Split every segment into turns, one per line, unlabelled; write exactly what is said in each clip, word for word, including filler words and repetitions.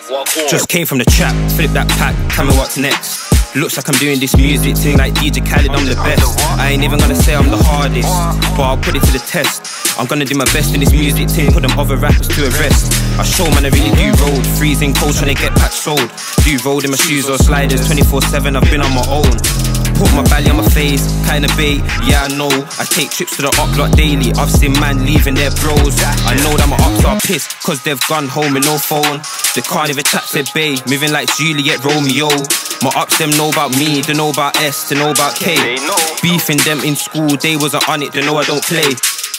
Just came from the trap, flip that pack, tell me what's next. Looks like I'm doing this music thing like D J Khaled, I'm the best. I ain't even gonna say I'm the hardest, but I'll put it to the test. I'm gonna do my best in this music thing, put them other rappers to arrest. I show man I really do road, freezing cold trying to get packs sold. Do road in my shoes or sliders, twenty-four seven I've been on my own. Put my belly on my face, kinda bait, yeah I know. I take trips to the up lot daily, I've seen man leaving their bros. I know that my ups are pissed, cause they've gone home with no phone. They can't even chat to bae, moving like Juliet Romeo. My ups them know about me, they know about S, they know about K. Beefing them in school, they wasn't on it, they know I don't play.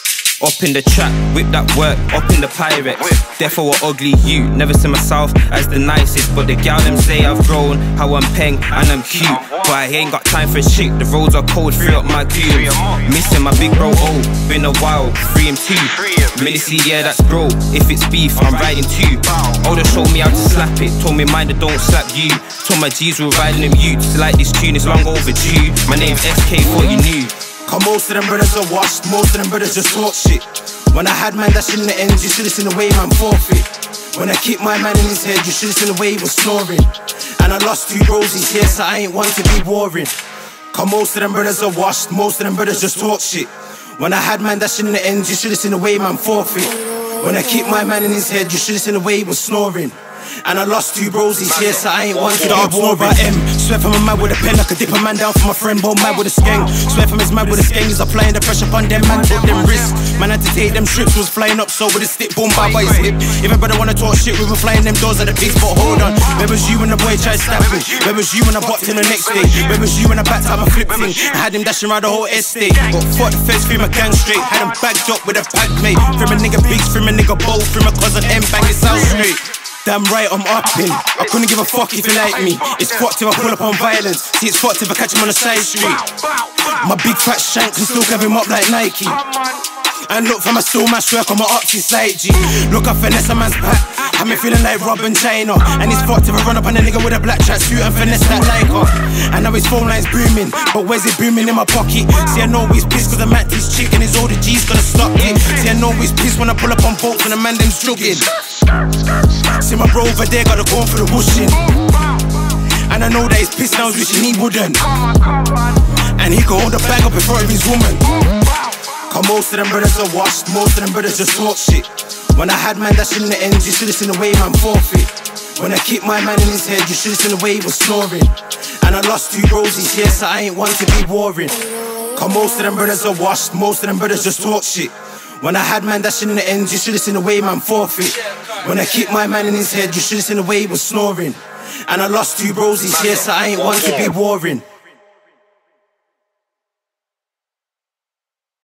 Up in the trap, whip that work, up in the Pyrex. Therefore a ugly you, never see myself as the nicest. But the gal them say I've grown, how I'm peng and I'm cute. But I ain't got time for shit, the roads are cold, free up my cubes. Missing my big bro, oh, been a while, free him too. Millie, yeah that's bro, if it's beef, I'm riding too. Older showed me how to slap it, told me mind that don't slap you. Told my G's we're riding them youths, like this tune is long overdue. My name's S K, thought you knew.
Cause most of them brothers are washed, most of them brothers just talk shit. When I had man dashing the ends, you should've seen the way man forfeit. When I kicked my man in his head, you should've seen the way he was snoring. And I lost two roses here, so I ain't one to be warring. Cause most of them brothers are washed, most of them brothers just talk shit. When I had man dashing the ends, you should've seen the way man forfeit. When I kicked my man in his head, you should've seen the way he was snoring. And I lost two roses here, so I ain't one to be warring. M, swear from a man with a pen, I could dip a man down for my friend, both mad with a skeng. Swear from his man with a skeng, he's applying the pressure upon them, man took them risks. Man had to take them trips, was flying up so with a stick, boom, by by his hip. If a brother wanna talk shit, we were flying them doors at the piece, but hold on. Where was you when the boy tried stabbing? Where was you when I boxed him the next day? Where was you when I backed out my flip thing? I had him dashing around the whole estate. Got fought the feds, free my gang straight. Had him backed up with a pack mate. From a nigga Biggs, from a nigga Bowl, from a cousin M, bang it sound straight. Damn right, I'm upping. I couldn't give a fuck if you like me. It's fucked if I pull up on violence. See, it's fucked if I catch him on the side street. My big fat shank can still grab him up like Nike. And look for my still mash work on my ops, it's like G. Look, I finesse a man's back. Had me feeling like Rob and China. And it's fucked if I run up on a nigga with a black track suit and finesse that like her. And now his phone line's booming, but where's it booming in my pocket? See, I know he's pissed cause the man he's chick and his older G's gonna stop it. See, I know he's pissed when I pull up on boats and the man them's jugging. See my bro over there got a going for the whooshing. And I know that he's pissed now, he's wishing he wouldn't. And he could hold the bag up in front of his woman. Cause most of them brothers are washed, most of them brothers just talk shit. When I had man dashing the ends, you should've seen the way man forfeit. When I kicked my man in his head, you should've seen the way he was snoring. And I lost two roses here, so I ain't one to be warring. Cause most of them brothers are washed, most of them brothers just talk shit. When I had man dashing the ends, you should've seen the way man forfeit. When I kicked my man in his head, you should've seen the way he was snoring. And I lost two roses here, so I ain't one to be warring.